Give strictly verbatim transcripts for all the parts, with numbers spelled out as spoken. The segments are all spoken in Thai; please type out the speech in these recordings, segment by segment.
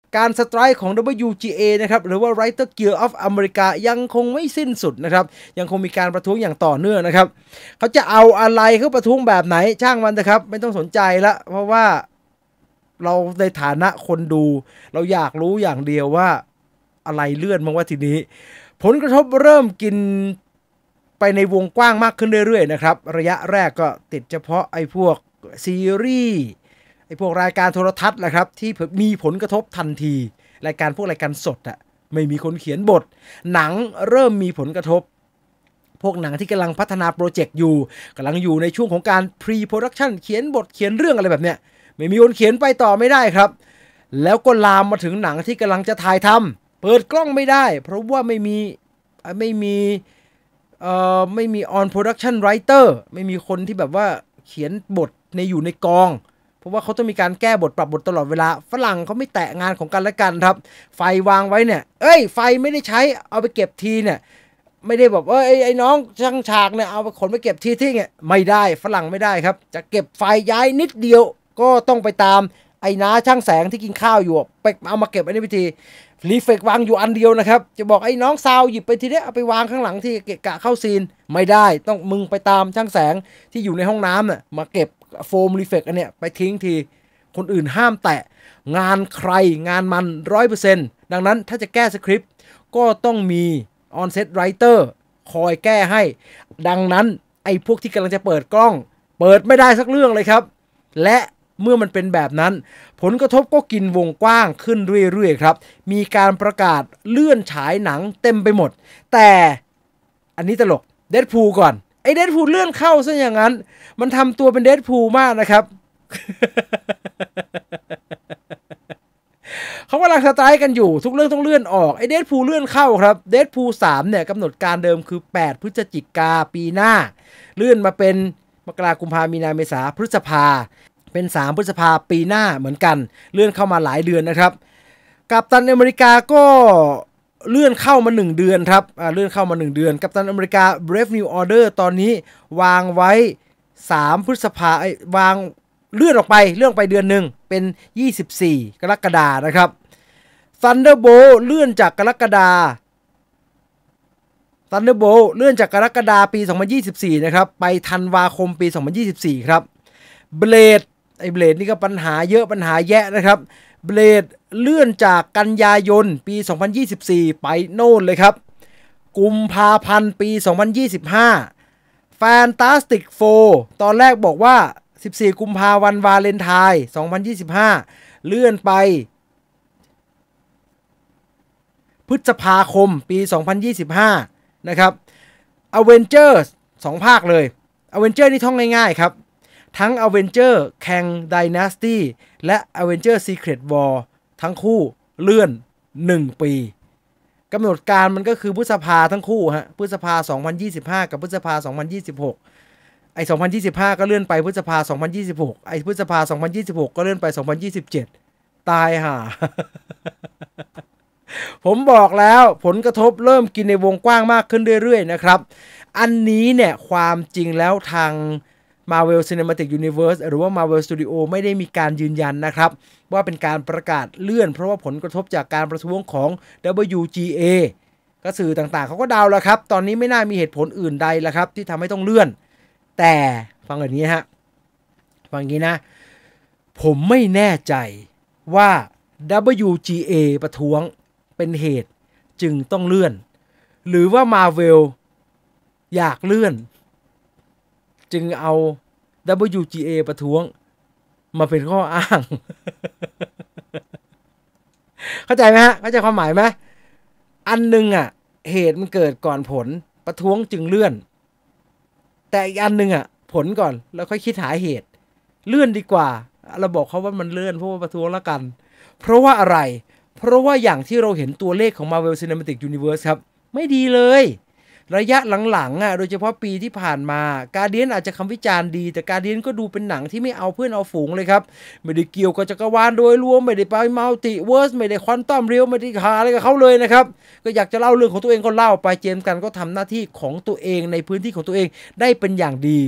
การสไตรค์ของ ดับเบิลยู จี เอ นะครับหรือว่า Writer Guild of America ยังคงไม่สิ้นสุดนะครับยังคงมีการประท้วงอย่างต่อเนื่องนะครับเขาจะเอาอะไรเขาประท้วงแบบไหนช่างมันนะครับไม่ต้องสนใจละเพราะว่าเราในฐานะคนดูเราอยากรู้อย่างเดียวว่าอะไรเลื่อนมั้งว่าทีนี้ผลกระทบเริ่มกินไปในวงกว้างมากขึ้นเรื่อยๆนะครับระยะแรกก็ติดเฉพาะไอ้พวกซีรีส์ไอ้พวกรายการโทรทัศน์แหละครับที่มีผลกระทบทันทีรายการพวกรายการสดอะไม่มีคนเขียนบทหนังเริ่มมีผลกระทบพวกหนังที่กำลังพัฒนาโปรเจกต์อยู่กำลังอยู่ในช่วงของการ pre-production เขียนบทเขียนเรื่องอะไรแบบเนี้ยไม่มีคนเขียนไปต่อไม่ได้ครับแล้วก็ลามมาถึงหนังที่กำลังจะถ่ายทำเปิดกล้องไม่ได้เพราะว่าไม่มีไม่มีเอ่อไม่มี on production writer ไม่มีคนที่แบบว่าเขียนบทในอยู่ในกองเพราะว่าเขาต้องมีการแก้บทปรับบทตลอดเวลาฝรั่งเขาไม่แตะงานของกันและกันครับไฟวางไว้เนี่ยเอ้ยไฟไม่ได้ใช้เอาไปเก็บทีเนี่ยไม่ได้บอกว่าไอ้ไอ้น้องช่างฉากเนี่ยเอาไปขนไปเก็บทีที่เนี่ยไม่ได้ฝรั่งไม่ได้ครับจะเก็บไฟย้ายนิดเดียวก็ต้องไปตามไอ้น้าช่างแสงที่กินข้าวอยู่ไปเอามาเก็บไอ้นี่ไปทีรีเฟกวางอยู่อันเดียวนะครับจะบอกไอ้น้องซาวหยิบไปทีเนี้ยเอาไปวางข้างหลังที่เกะกะเข้าซีนไม่ได้ต้องมึงไปตามช่างแสงที่อยู่ในห้องน้ำน่ะมาเก็บโฟมรีเฟกอันเนี้ยไปทิ้งทีคนอื่นห้ามแตะงานใครงานมัน ร้อยเปอร์เซ็นต์ ดังนั้นถ้าจะแก้สคริปต์ก็ต้องมีออนเซตไรเตอร์คอยแก้ให้ดังนั้นไอ้พวกที่กำลังจะเปิดกล้องเปิดไม่ได้สักเรื่องเลยครับและเมื่อมันเป็นแบบนั้นผลกระทบก็กินวงกว้างขึ้นเรื่อยๆครับมีการประกาศเลื่อนฉายหนังเต็มไปหมดแต่อันนี้ตลกเดดพูลก่อนไอ้เดดพูลเลื่อนเข้าซะอย่างนั้นมันทำตัวเป็นเดดพูลมากนะครับ เขากำลังสไตร์กันอยู่ทุกเรื่องต้องเลื่อนออกไอ้เดดพูลเลื่อนเข้าครับเดดพูลสามเนี่ยกำหนดการเดิมคือแปดพฤศจิกาปีหน้าเลื่อนมาเป็นมกราคมกุมภาพันธ์มีนาเมษาพฤษภาเป็นสามพฤษภาปีหน้าเหมือนกันเลื่อนเข้ามาหลายเดือนนะครับกัปตันอเมริกาก็เลื่อนเข้ามาหนึ่งเดือนครับเลื่อนเข้ามาหนึ่งเดือนกัปตันอเมริกา Brave New Order ตอนนี้วางไว้สามพฤษภาวางเลื่อนออกไปเลื่อนไปเดือนหนึ่งเป็นยี่สิบสี่กรกฎาคมนะครับ Thunderbolt เลื่อนจากกรกฎาคม Thunderbolt เลื่อนจากกรกฎาคมปีสองพันยี่สิบสี่นะครับไปธันวาคมปีสองพันยี่สิบสี่ครับ Blade ไอ้ Blade นี่ก็ปัญหาเยอะปัญหาแยะนะครับ Blade เลื่อนจากกันยายนปีสองพันยี่สิบสี่ไปโน่นเลยครับกุมภาพันธ์ปีสองพันยี่สิบห้า Fantastic Four ตอนแรกบอกว่าสิบสี่กุมภาพันธ์วาเลนไทน์สองพันยี่สิบห้าเลื่อนไปพฤษภาคมปีสองพันยี่สิบห้านะครับ Avengers สองภาคเลย Avengers นี่ท่องง่ายๆครับทั้ง Avengers Kang Dynasty และ Avengers Secret War ทั้งคู่เลื่อนหนึ่งปีกำหนดการมันก็คือพฤษภาทั้งคู่ฮะพฤษภาสองพันยี่สิบห้ากับพฤษภาสองพันยี่สิบหกไอ้สองพันยี่สิบห้าก็เลื่อนไปพฤษภาสองพันยี่สิบหกไอ้พฤษภาสองพันยี่สิบหกก็เลื่อนไปสองพันยี่สิบเจ็ดตายห่า ผมบอกแล้วผลกระทบเริ่มกินในวงกว้างมากขึ้นเรื่อยๆนะครับอันนี้เนี่ยความจริงแล้วทาง Marvel Cinematic Universe หรือว่า Marvel Studio ไม่ได้มีการยืนยันนะครับว่าเป็นการประกาศเลื่อนเพราะว่าผลกระทบจากการประท้วงของ ดับเบิลยู จี เอ ก็สื่อต่างๆเขาก็เดาแล้วครับตอนนี้ไม่น่ามีเหตุผลอื่นใดแล้วครับที่ทำให้ต้องเลื่อนแต่ฟังแบบนี้ฮะฟังอย่างนี้นะผมไม่แน่ใจว่า ดับเบิลยู จี เอ ประท้วงเป็นเหตุจึงต้องเลื่อนหรือว่า Marvel อยากเลื่อนจึงเอา ดับเบิลยู จี เอ ประท้วงมาเป็นข้ออ้าง เข้าใจไหมฮะเข้าใจความหมายไหมอันนึงอ่ะเหตุมันเกิดก่อนผลประท้วงจึงเลื่อนแต่อีกอันนึงอ่ะผลก่อนแล้วค่อยคิดหาเหตุเลื่อนดีกว่าเราบอกเขาว่ามันเลื่อนเพราะว่าประท้วงแล้วกันเพราะว่าอะไรเพราะว่าอย่างที่เราเห็นตัวเลขของ Marvel Cinematic Universe ครับไม่ดีเลยระยะหลังๆอ่ะโดยเฉพาะปีที่ผ่านมา Guardian อาจจะคำวิจารณ์ดีแต่ Guardian ก็ดูเป็นหนังที่ไม่เอาเพื่อนเอาฝูงเลยครับไม่ได้เกี่ยวกับจักรวาลโดยรวมไม่ได้ไปมัลติเวิร์สไม่ได้ควอนตัมเรียลไม่ได้หาอะไรกับเขาเลยนะครับก็อยากจะเล่าเรื่องของตัวเองก็เล่าไปเจมส์กันก็ทำหน้าที่ของตัวเองในพื้นที่ของตัวเองได้เป็นอย่างดี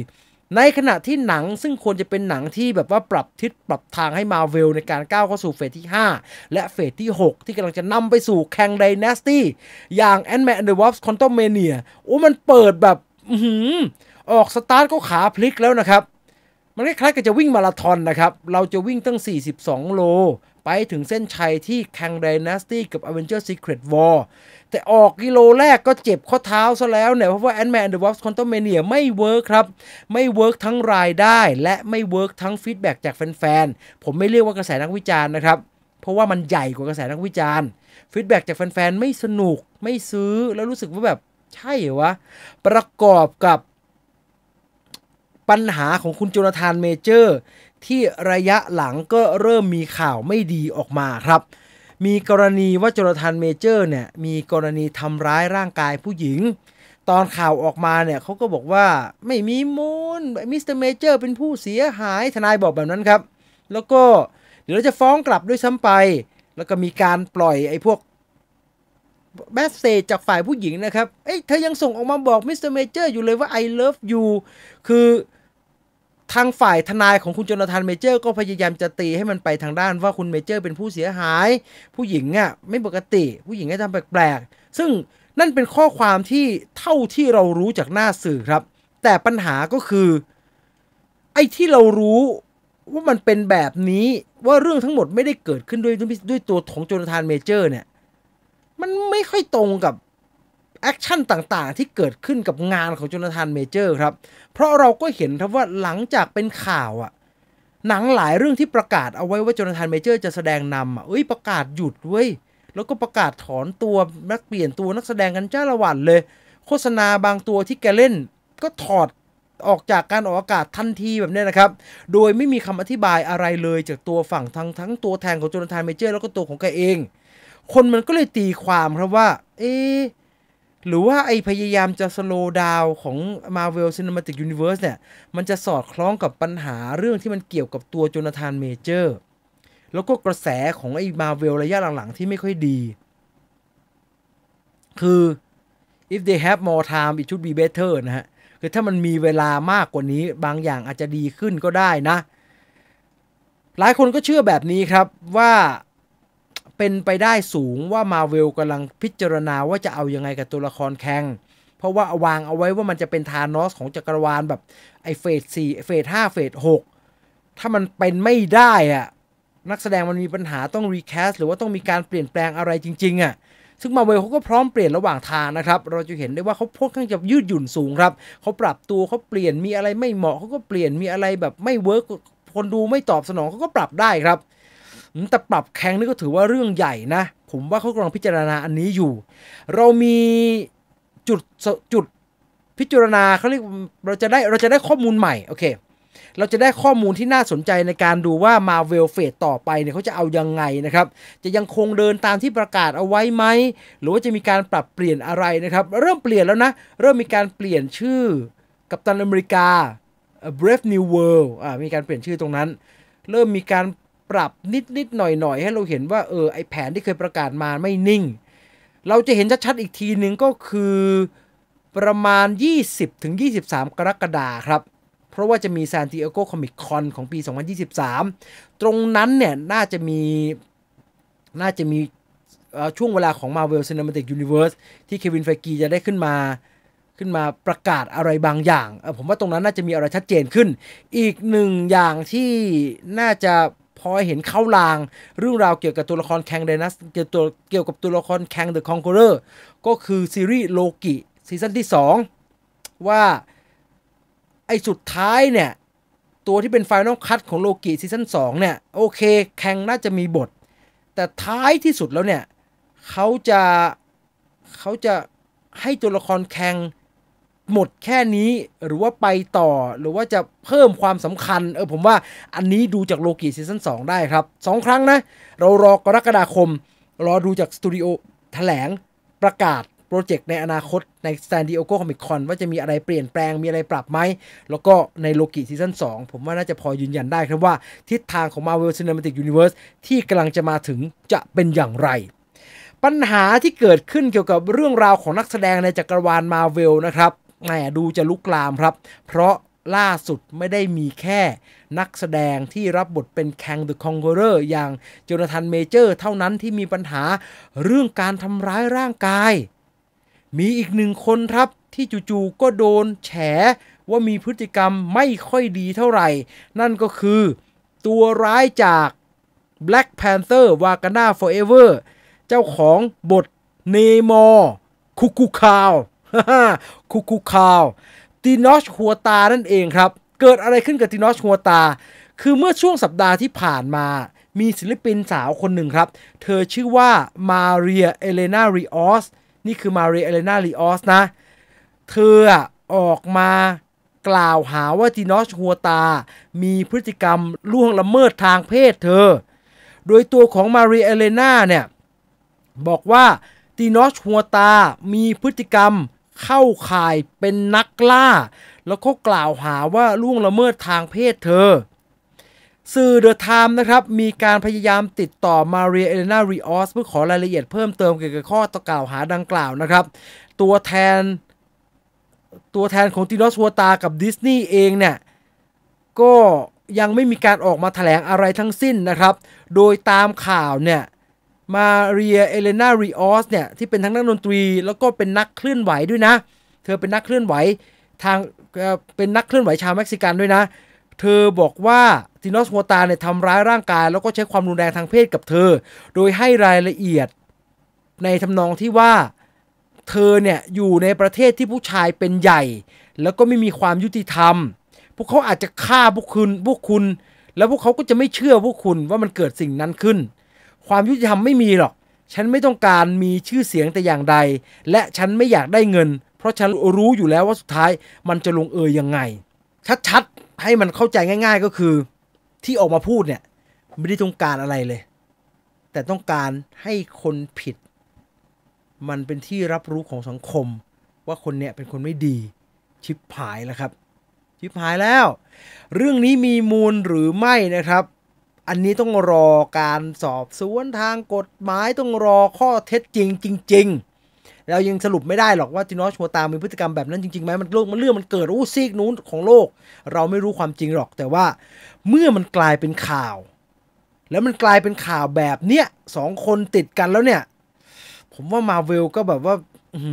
ในขณะที่หนังซึ่งควรจะเป็นหนังที่แบบว่าปรับทิศปรับทางให้ Marvel ในการก้าวเข้าสู่เฟสที่ห้าและเฟสที่หกที่กำลังจะนำไปสู่ Kang Dynasty อย่าง Ant-Man and the Wasp Quantumania โอ้มันเปิดแบบอื้อหือออกสตาร์ทก็ขาพลิกแล้วนะครับมันคล้ายๆกับจะวิ่งมาราธอนนะครับเราจะวิ่งตั้งสี่สิบสองโลไปถึงเส้นชัยที่ Kang Dynasty กับ Avengers Secret War แต่ออกกิโลแรกก็เจ็บข้อเท้าซะแล้วเนี่ยเพราะว่า Ant-Man and the Wasp Quantumania ไม่เวิร์คครับไม่เวิร์คทั้งรายได้และไม่เวิร์คทั้งฟีดแบ็กจากแฟนๆผมไม่เรียกว่ากระแสนักวิจารณ์นะครับเพราะว่ามันใหญ่กว่ากระแสนักวิจารณ์ฟีดแบ็กจากแฟนๆไม่สนุกไม่ซื้อแล้วรู้สึกว่าแบบใช่เหรอวะประกอบกับปัญหาของคุณโจนาธานเมเจอร์ที่ระยะหลังก็เริ่มมีข่าวไม่ดีออกมาครับมีกรณีว่าโจนาธานเมเจอร์เนี่ยมีกรณีทำร้ายร่างกายผู้หญิงตอนข่าวออกมาเนี่ยเขาก็บอกว่าไม่มีมูลมิสเตอร์เมเจอร์เป็นผู้เสียหายทนายบอกแบบนั้นครับแล้วก็เดี๋ยวเราจะฟ้องกลับด้วยซ้ำไปแล้วก็มีการปล่อยไอ้พวกแมสเซจจากฝ่ายผู้หญิงนะครับเอ้ยเธอยังส่งออกมาบอกมิสเตอร์เมเจอร์อยู่เลยว่า I love you คือทางฝ่ายทนายของคุณโจนาธานเมเจอร์ก็พยายามจะตีให้มันไปทางด้านว่าคุณเมเจอร์เป็นผู้เสียหายผู้หญิงอ่ะไม่ปกติผู้หญิงให้ทำแปลกๆซึ่งนั่นเป็นข้อความที่เท่าที่เรารู้จากหน้าสื่อครับแต่ปัญหาก็คือไอ้ที่เรารู้ว่ามันเป็นแบบนี้ว่าเรื่องทั้งหมดไม่ได้เกิดขึ้นด้วยด้วยตัวของโจนาธานเมเจอร์เนี่ยมันไม่ค่อยตรงกับแอคชั่นต่างๆที่เกิดขึ้นกับงานของโจนาธานเมเจอร์ครับเพราะเราก็เห็นครับว่าหลังจากเป็นข่าวอ่ะหนังหลายเรื่องที่ประกาศเอาไว้ว่าโจนาธานเมเจอร์จะแสดงนำอ่ะเอ้ยประกาศหยุดเว้ยแล้วก็ประกาศถอนตัวนักเปลี่ยนตัวนักแสดงกันจ้าละวันเลยโฆษณาบางตัวที่แกเล่นก็ถอดออกจากการออกอากาศทันทีแบบนี้นะครับโดยไม่มีคำอธิบายอะไรเลยจากตัวฝั่งทั้งทั้งตัวแทนของโจนาธานเมเจอร์แล้วก็ตัวของแกเองคนมันก็เลยตีความครับว่าเอ๊ะหรือว่าไอพยายามจะสโลว์ดาวน์ของ Marvel Cinematic Universe เนี่ยมันจะสอดคล้องกับปัญหาเรื่องที่มันเกี่ยวกับตัวโจนาธานเมเจอร์แล้วก็กระแสของไอ้ Marvel ระยะหลังๆที่ไม่ค่อยดีคือ if they have more time it should be better นะฮะคือถ้ามันมีเวลามากกว่านี้บางอย่างอาจจะดีขึ้นก็ได้นะหลายคนก็เชื่อแบบนี้ครับว่าเป็นไปได้สูงว่า Marvel กำลังพิจารณาว่าจะเอายังไงกับตัวละครแคงเพราะว่าวางเอาไว้ว่ามันจะเป็นธานอสของจักรวาลแบบไอ้เฟสสี่เฟสห้าเฟสหกถ้ามันเป็นไม่ได้อะนักแสดงมันมีปัญหาต้องรีแคสหรือว่าต้องมีการเปลี่ยนแปลงอะไรจริงๆอ่ะซึ่ง Marvel เขาก็พร้อมเปลี่ยนระหว่างทางนะครับเราจะเห็นได้ว่าเขาค่อนข้างจะยืดหยุ่นสูงครับเขาปรับตัวเขาเปลี่ยนมีอะไรไม่เหมาะเขาก็เปลี่ยนมีอะไรแบบไม่เวิร์กคนดูไม่ตอบสนองเขาก็ปรับได้ครับแต่ปรับแข่งนี่ก็ถือว่าเรื่องใหญ่นะผมว่าเขากำลังพิจารณาอันนี้อยู่เรามีจุดจุดพิจารณาเขาเรียกเราจะได้เราจะได้ข้อมูลใหม่โอเคเราจะได้ข้อมูลที่น่าสนใจในการดูว่า Marvel เฟสต่อไปเนี่ยเขาจะเอายังไงนะครับจะยังคงเดินตามที่ประกาศเอาไว้ไหมหรือว่าจะมีการปรับเปลี่ยนอะไรนะครับเริ่มเปลี่ยนแล้วนะเริ่มมีการเปลี่ยนชื่อกัปตันอเมริกา Brave New World อ่ามีการเปลี่ยนชื่อตรงนั้นเริ่มมีการปรับนิดๆหน่อยๆให้เราเห็นว่าเออไอแผนที่เคยประกาศมาไม่นิ่งเราจะเห็นชัดๆอีกทีนึงก็คือประมาณ ยี่สิบถึงยี่สิบสาม กรกฎาคมครับเพราะว่าจะมีซานติเอโกคอมิคคอนของปีสองพันยี่สิบสามตรงนั้นเนี่ยน่าจะมีน่าจะมีช่วงเวลาของ Marvel Cinematic Universe ที่เควินไฟกีจะได้ขึ้นมาขึ้นมาประกาศอะไรบางอย่างผมว่าตรงนั้นน่าจะมีอะไรชัดเจนขึ้นอีกหนึ่งอย่างที่น่าจะพอเห็นเข้าลางเรื่องราวเกี่ยวกับตัวละครแคงไดนัสเกี่ยวกับเกี่ยวกับตัวละครแคงเดอะคอนเกอเรอร์ก็คือซีรีส์โลกิซีซั่นที่สองว่าไอ้สุดท้ายเนี่ยตัวที่เป็นไฟนอลคัทของโลกิซีซั่นสองเนี่ยโอเคแคงน่าจะมีบทแต่ท้ายที่สุดแล้วเนี่ยเขาจะเขาจะให้ตัวละครแคงหมดแค่นี้หรือว่าไปต่อหรือว่าจะเพิ่มความสำคัญเออผมว่าอันนี้ดูจากโลกิซีซั่นสองได้ครับสองครั้งนะเรารอกรกฎาคมรอดูจากสตูดิโอแถลงประกาศโปรเจกต์ในอนาคตใน San Diego Comic Con ว่าจะมีอะไรเปลี่ยนแปลงมีอะไรปรับไหมแล้วก็ในโลกิซีซั่นสองผมว่าน่าจะพอยืนยันได้ครับว่าทิศทางของ Marvel Cinematic Universe ที่กำลังจะมาถึงจะเป็นอย่างไรปัญหาที่เกิดขึ้นเกี่ยวกับเรื่องราวของนักแสดงในจักรวาล Marvel นะครับแหมดูจะลุกลามครับเพราะล่าสุดไม่ได้มีแค่นักแสดงที่รับบทเป็นแคง The Conqueror อย่างโจนาธานเมเจอร์เท่านั้นที่มีปัญหาเรื่องการทำร้ายร่างกายมีอีกหนึ่งคนครับที่จู่ๆก็โดนแฉว่ามีพฤติกรรมไม่ค่อยดีเท่าไหร่นั่นก็คือตัวร้ายจาก Black Panther Wakanda Forever เจ้าของบทเนมอร์คุกุคาวคุกุคาวตินอชฮัวตานั่นเองครับเกิดอะไรขึ้นกับตินอชฮัวตาคือเมื่อช่วงสัปดาห์ที่ผ่านมามีศิลปินสาวคนหนึ่งครับเธอชื่อว่ามาเรียเอเลนาริออสนี่คือมาเรียเอเลนาริออสนะเธอออกมากล่าวหาว่าตินอชฮัวตามีพฤติกรรมล่วงละเมิดทางเพศเธอโดยตัวของมาเรียเอเลนาเนี่ยบอกว่าตินอชฮัวตามีพฤติกรรมเข้าข่ายเป็นนักล่าแล้วก็กล่าวหาว่าล่วงละเมิดทางเพศเธอสื่อ The Time นะครับมีการพยายามติดต่อมาเรียเอเลนาริออสเพื่อขอรายละเอียดเพิ่มเติมเกี่ยวกับข้อกล่าวหาดังกล่าวนะครับตัวแทนตัวแทนของตินอชฮัวตากับดิสนีย์เองเนี่ยก็ยังไม่มีการออกมาแถลงอะไรทั้งสิ้นนะครับโดยตามข่าวเนี่ยมาเรียเอเลนาริออสเนี่ยที่เป็นทั้งนักดนตรีแล้วก็เป็นนักเคลื่อนไหวด้วยนะเธอเป็นนักเคลื่อนไหวทางเป็นนักเคลื่อนไหวชาวเม็กซิกันด้วยนะเธอบอกว่าตินอชฮัวตาเนี่ยทำร้ายร่างกายแล้วก็ใช้ความรุนแรงทางเพศกับเธอโดยให้รายละเอียดในทำนองที่ว่าเธอเนี่ยอยู่ในประเทศที่ผู้ชายเป็นใหญ่แล้วก็ไม่มีความยุติธรรมพวกเขาอาจจะฆ่าพวกคุณพวกคุณแล้วพวกเขาก็จะไม่เชื่อพวกคุณว่ามันเกิดสิ่งนั้นขึ้นความยุติธรรมไม่มีหรอกฉันไม่ต้องการมีชื่อเสียงแต่อย่างใดและฉันไม่อยากได้เงินเพราะฉันรู้อยู่แล้วว่าสุดท้ายมันจะลงเอยยังไงชัดๆให้มันเข้าใจง่ายๆก็คือที่ออกมาพูดเนี่ยไม่ได้ต้องการอะไรเลยแต่ต้องการให้คนผิดมันเป็นที่รับรู้ของสังคมว่าคนเนี้ยเป็นคนไม่ดีชิบหายแล้วครับชิบหายแล้วเรื่องนี้มีมูลหรือไม่นะครับอันนี้ต้องรอการสอบสวนทางกฎหมายต้องรอข้อเท็จจริงจริงๆเรายังสรุปไม่ได้หรอกว่าตินอชฮัวตามีพฤติกรรมแบบนั้นจริงๆไหมมันโลกมันเรื่องมันเกิดอู้ซีกนู้นของโลกเราไม่รู้ความจริงหรอกแต่ว่าเมื่อมันกลายเป็นข่าวแล้วมันกลายเป็นข่าวแบบเนี้ยสองคนติดกันแล้วเนี่ยผมว่ามาเวลก็แบบว่า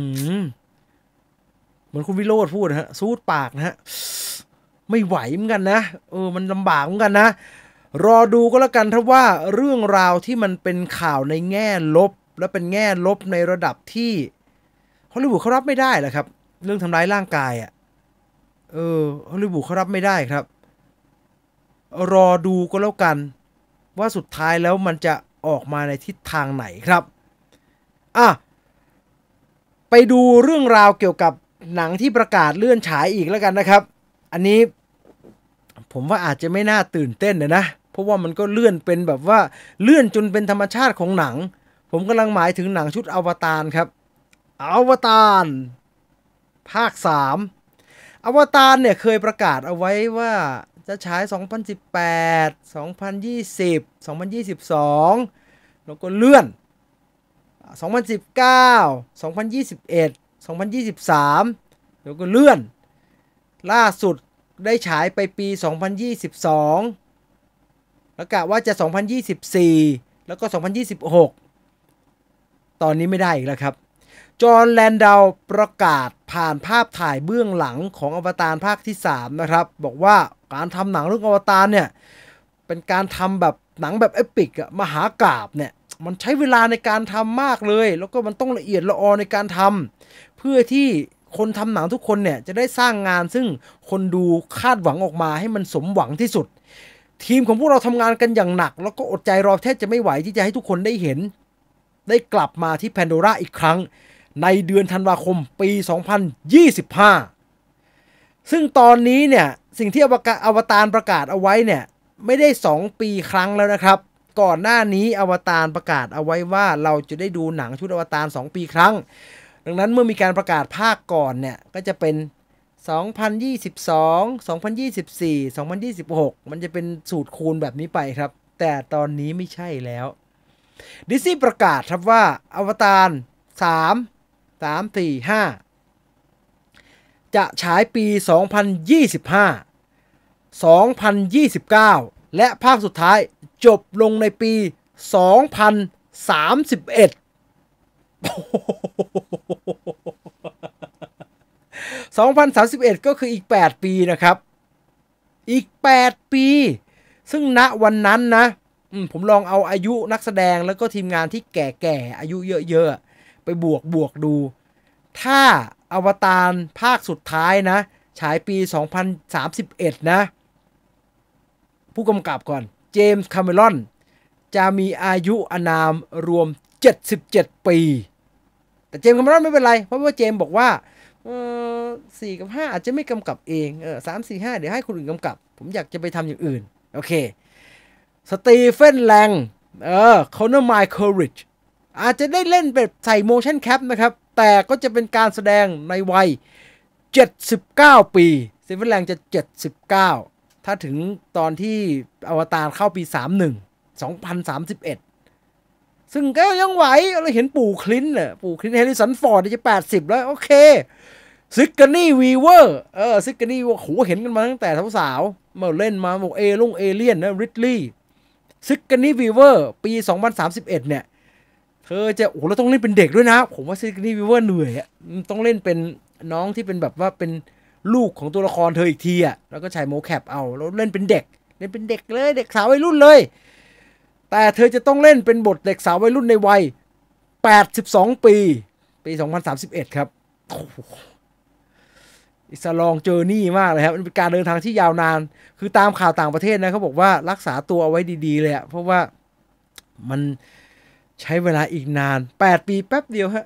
เหมือนคุณวิโรจน์พูดนะฮะซูดปากนะฮะไม่ไหวเหมือนกันนะเออมันลำบากเหมือนกันนะรอดูก็แล้วกันถ้าว่าเรื่องราวที่มันเป็นข่าวในแง่ลบและเป็นแง่ลบในระดับที่ฮอลลีวูดเขารับไม่ได้แหละครับเรื่องทำร้ายร่างกายอ่ะเออฮอลลีวูดเขารับไม่ได้ครับรอดูก็แล้วกันว่าสุดท้ายแล้วมันจะออกมาในทิศทางไหนครับอ่ะไปดูเรื่องราวเกี่ยวกับหนังที่ประกาศเลื่อนฉายอีกแล้วกันนะครับอันนี้ผมว่าอาจจะไม่น่าตื่นเต้นนะนะเพราะว่ามันก็เลื่อนเป็นแบบว่าเลื่อนจนเป็นธรรมชาติของหนังผมกำลังหมายถึงหนังชุดอวตารครับอวตารภาคสามอวตารเนี่ยเคยประกาศเอาไว้ว่าจะฉายสองพันสิบแปด สองพันยี่สิบ สองพันยี่สิบสองแล้วก็เลื่อนสองพันสิบเก้า สองพันยี่สิบเอ็ด สองพันยี่สิบสามแล้วก็เลื่อนล่าสุดได้ฉายไปปีสองพันยี่สิบสองแล้วกะว่าจะสองพันยี่สิบสี่แล้วก็สองพันยี่สิบหกตอนนี้ไม่ได้อีกแล้วครับจอห์นแลนดาวประกาศผ่านภาพถ่ายเบื้องหลังของอวตารภาคที่สามนะครับบอกว่าการทำหนังเรื่องอวตารเนี่ยเป็นการทำแบบหนังแบบเอปิกอะมหากาพย์เนี่ยมันใช้เวลาในการทำมากเลยแล้วก็มันต้องละเอียดละออในการทำเพื่อที่คนทำหนังทุกคนเนี่ยจะได้สร้างงานซึ่งคนดูคาดหวังออกมาให้มันสมหวังที่สุดทีมของพวกเราทำงานกันอย่างหนักแล้วก็อดใจรอแทบจะไม่ไหวที่จะให้ทุกคนได้เห็นได้กลับมาที่แพนโดร่าอีกครั้งในเดือนธันวาคมปีสองพันยี่สิบห้าซึ่งตอนนี้เนี่ยสิ่งที่อวตารประกาศเอาไว้เนี่ยไม่ได้สองปีครั้งแล้วนะครับก่อนหน้านี้อวตารประกาศเอาไว้ว่าเราจะได้ดูหนังชุดอวตารสองปีครั้งดังนั้นเมื่อมีการประกาศภาคก่อนเนี่ยก็จะเป็นสองพันยี่สิบสอง สองพันยี่สิบสี่ สองพันยี่สิบหกมันจะเป็นสูตรคูณแบบนี้ไปครับแต่ตอนนี้ไม่ใช่แล้วดิสนีย์ประกาศครับว่าอวตารสาม สาม สี่ ห้าจะฉายปี สองพันยี่สิบห้า สองพันยี่สิบเก้า และภาคสุดท้ายจบลงในปี สองพันสามสิบเอ็ด สองพันสามสิบเอ็ด ก็คืออีกแปดปีนะครับอีกแปดปีซึ่งณวันนั้นนะผมลองเอาอายุนักแสดงแล้วก็ทีมงานที่แก่ๆอายุเยอะๆไปบวกบวกดูถ้าอวตารภาคสุดท้ายนะฉายปี สองพันสามสิบเอ็ด นะผู้กำกับก่อนเจมส์คาเมรอนจะมีอายุอานามรวมเจ็ดสิบเจ็ดปีแต่เจมส์คาเมรอนไม่เป็นไรเพราะว่าเจมส์บอกว่าเออสี่กับห้าอาจจะไม่กำกับเองเออสาม สี่ ห้าเดี๋ยวให้คนอื่นกำกับผมอยากจะไปทำอย่างอื่นโอเคสตีเฟนแลงเออคอนเนอร์ไมเคิลริดจ์อาจจะได้เล่นแบบใส่ motion cap นะครับแต่ก็จะเป็นการแสดงในวัยเจ็ดสิบเก้าปีสตีเฟนแลงจะเจ็ดสิบเก้าถ้าถึงตอนที่อวตารเข้าปีสามสิบเอ็ด สองพันสามสิบเอ็ดซึ่งก็ยังไหวเราเห็นปู่คลินต์น่ะปู่คลินต์แฮร์ริสันฟอร์ดจะแปดสิบแล้วโอเคซิกเกอร์นี่วีเวอร์เออซิกเกอร์นี่โหเห็นกันมาตั้งแต่สาวๆมาเล่นมาบอกเอลุงเอเลี่ยนนะริดลีย์ซิกเกอร์นี่วีเวอร์ปีสองพันสามสิบเอ็ดเนี่ยเธอจะโอ้โหเราต้องเล่นเป็นเด็กด้วยนะผมว่าซิกเกอร์นี่วีเวอร์เหนื่อยอ่ะต้องเล่นเป็นน้องที่เป็นแบบว่าเป็นลูกของตัวละครเธออีกทีอ่ะแล้วก็ใช้โมแคปเอาแล้วเล่นเป็นเด็กเล่นเป็นเด็กเลยเด็กสาววัยรุ่นเลยแต่เธอจะต้องเล่นเป็นบทเด็กสาววัยรุ่นในวัยแปดสิบสองปีปีสองพันสามสิบเอ็ดครับอิสลองเจอร์นี่มากเลยครับมันเป็นการเดินทางที่ยาวนานคือตามข่าวต่างประเทศนะเขาบอกว่ารักษาตัวเอาไว้ดีๆเลยอะเพราะว่ามันใช้เวลาอีกนานแปดปีแป๊บเดียวฮะ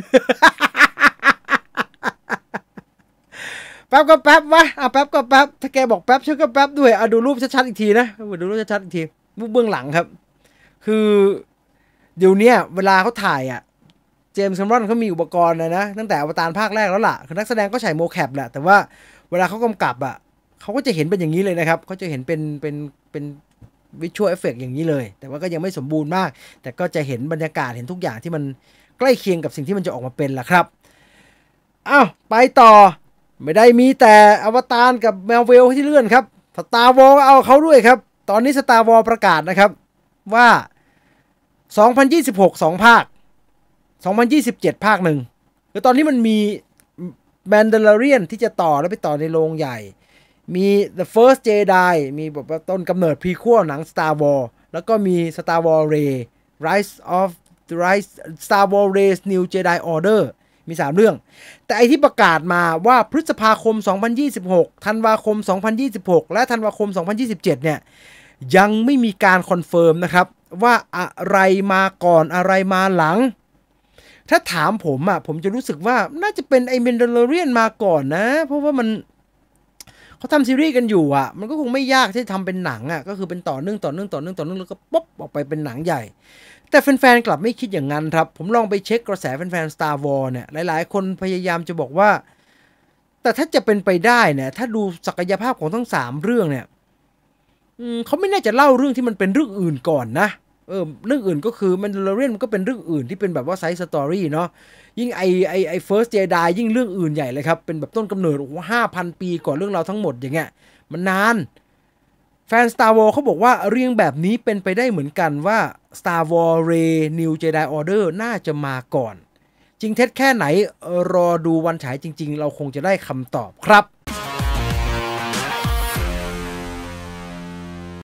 แป๊บก็แป๊บวะอ่ะแป๊บก็แป๊บถ้าแกบอกแป๊บฉันก็แป๊บด้วยอ่ะดูรูปชัดๆอีกทีนะดูรูปชัดๆอีกทีรูปเบื้องหลังครับคือเดี๋ยวนี้เวลาเขาถ่ายอ่ะเจมส์ แคมรอนเขามีอุปกรณ์นะนะตั้งแต่อวตารภาคแรกแล้วล่ะคือนักแสดงก็ใช้โมแคปแหละแต่ว่าเวลาเขากำกับอ่ะเขาก็จะเห็นเป็นอย่างนี้เลยนะครับเขาจะเห็นเป็นเป็นเป็นวิชวลเอฟเฟกต์อย่างนี้เลยแต่ว่าก็ยังไม่สมบูรณ์มากแต่ก็จะเห็นบรรยากาศเห็นทุกอย่างที่มันใกล้เคียงกับสิ่งที่มันจะออกมาเป็นล่ะครับอ้าวไปต่อไม่ได้มีแต่อวตารกับแมวเวลที่เลื่อนครับสตาร์วอร์เอาเขาด้วยครับตอนนี้สตาร์วอร์ประกาศนะครับว่าสองพันยี่สิบหก สองภาคสองพันยี่สิบเจ็ดภาคหนึ่งคือตอนนี้มันมีแมนดาลอเรียนที่จะต่อแล้วไปต่อในโรงใหญ่มี The First Jedi มีแบบว่าต้นกำเนิดพรีควอลหนัง Star Wars แล้วก็มี Star Wars Rey Rise of the Rise Star Wars Rey's New Jedi Order มีสามเรื่องแต่ไอที่ประกาศมาว่าพฤษภาคมสองพันยี่สิบหกธันวาคมสองพันยี่สิบหกและธันวาคมสองพันยี่สิบเจ็ดเนี่ยยังไม่มีการคอนเฟิร์มนะครับว่าอะไรมาก่อนอะไรมาหลังถ้าถามผมอ่ะผมจะรู้สึกว่าน่าจะเป็นไอ้แมนดาลอเรียนมาก่อนนะเพราะว่ามันเขาทำซีรีส์กันอยู่อ่ะมันก็คงไม่ยากที่จะทำเป็นหนังอ่ะก็คือเป็นต่อเนื่องต่อเนื่องต่อเนื่องต่อเนื่องแล้วก็ป๊อปออกไปเป็นหนังใหญ่แต่แฟนๆกลับไม่คิดอย่างนั้นครับผมลองไปเช็คกระแสแฟนๆ Star Wars เนี่ยหลายๆคนพยายามจะบอกว่าแต่ถ้าจะเป็นไปได้เนี่ยถ้าดูศักยภาพของทั้งสามเรื่องเนี่ยเขาไม่น่าจะเล่าเรื่องที่มันเป็นเรื่องอื่นก่อนนะเออเรื่องอื่นก็คือมันเรื่องมันก็เป็นเรื่องอื่นที่เป็นแบบว่าไซส์สตอรี่เนาะยิ่งไอไอไอ First Jedi ยิ่งเรื่องอื่นใหญ่เลยครับเป็นแบบต้นกำเนิดโอ้โหห้าพันปีก่อนเรื่องราวทั้งหมดอย่างเงี้ยมันนานแฟน Star Wars เขาบอกว่าเรื่องแบบนี้เป็นไปได้เหมือนกันว่า Star Wars Rey New Jedi Order น่าจะมาก่อนจริงเท็จแค่ไหนรอดูวันฉายจริงๆเราคงจะได้คำตอบครับ